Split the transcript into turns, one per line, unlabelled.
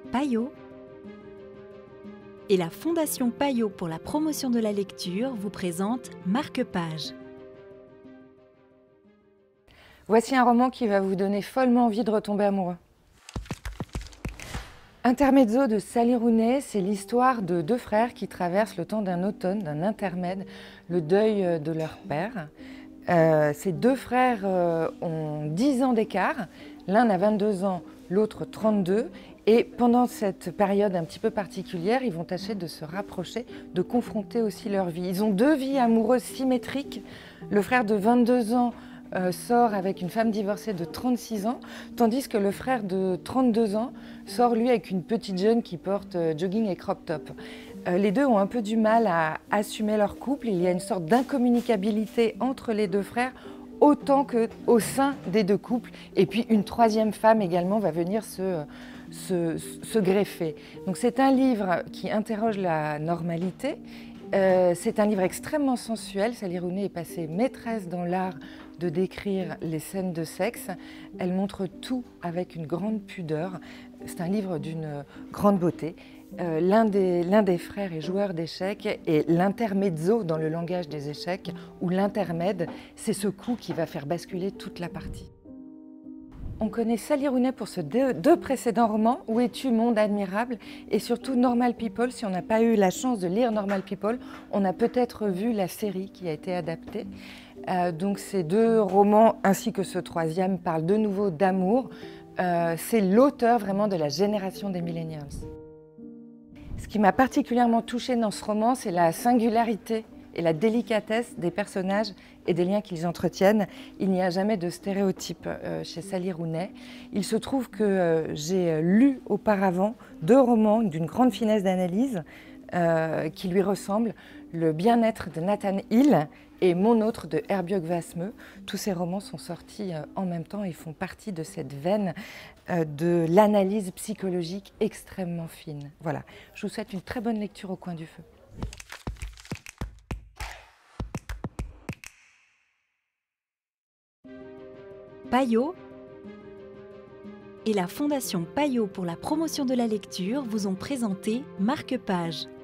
Payot et la Fondation Payot pour la promotion de la lecture vous présente Marque-Page.
Voici un roman qui va vous donner follement envie de retomber amoureux. Intermezzo de Sally Rooney, c'est l'histoire de deux frères qui traversent le temps d'un automne, d'un intermède, le deuil de leur père. Ces deux frères ont 10 ans d'écart, l'un a 22 ans, l'autre 32, et pendant cette période un petit peu particulière, ils vont tâcher de se rapprocher, de confronter aussi leur vie. Ils ont deux vies amoureuses symétriques. Le frère de 22 ans sort avec une femme divorcée de 36 ans, tandis que le frère de 32 ans sort lui avec une petite jeune qui porte jogging et crop top. Les deux ont un peu du mal à assumer leur couple, il y a une sorte d'incommunicabilité entre les deux frères, autant qu'au sein des deux couples. Et puis une troisième femme également va venir se greffer. Donc c'est un livre qui interroge la normalité. C'est un livre extrêmement sensuel. Sally Rooney est passée maîtresse dans l'art de décrire les scènes de sexe. Elle montre tout avec une grande pudeur. C'est un livre d'une grande beauté. L'un des frères est joueur d'échecs et l'intermezzo dans le langage des échecs, ou l'intermède, c'est ce coup qui va faire basculer toute la partie. On connaît Sally Rooney pour ses deux précédents romans, Où es-tu, monde admirable, et surtout Normal People. Si on n'a pas eu la chance de lire Normal People, on a peut-être vu la série qui a été adaptée. Donc ces deux romans, ainsi que ce troisième, parlent de nouveau d'amour. C'est l'auteur vraiment de la génération des millennials. Ce qui m'a particulièrement touchée dans ce roman, c'est la singularité et la délicatesse des personnages et des liens qu'ils entretiennent. Il n'y a jamais de stéréotype chez Sally Rooney. Il se trouve que j'ai lu auparavant deux romans d'une grande finesse d'analyse qui lui ressemblent, Le bien-être de Nathan Hill et Mon autre de Herbjørg Wassmo. Tous ces romans sont sortis en même temps et font partie de cette veine de l'analyse psychologique extrêmement fine. Voilà, je vous souhaite une très bonne lecture au coin du feu.
Payot et la Fondation Payot pour la promotion de la lecture vous ont présenté Marque-Page.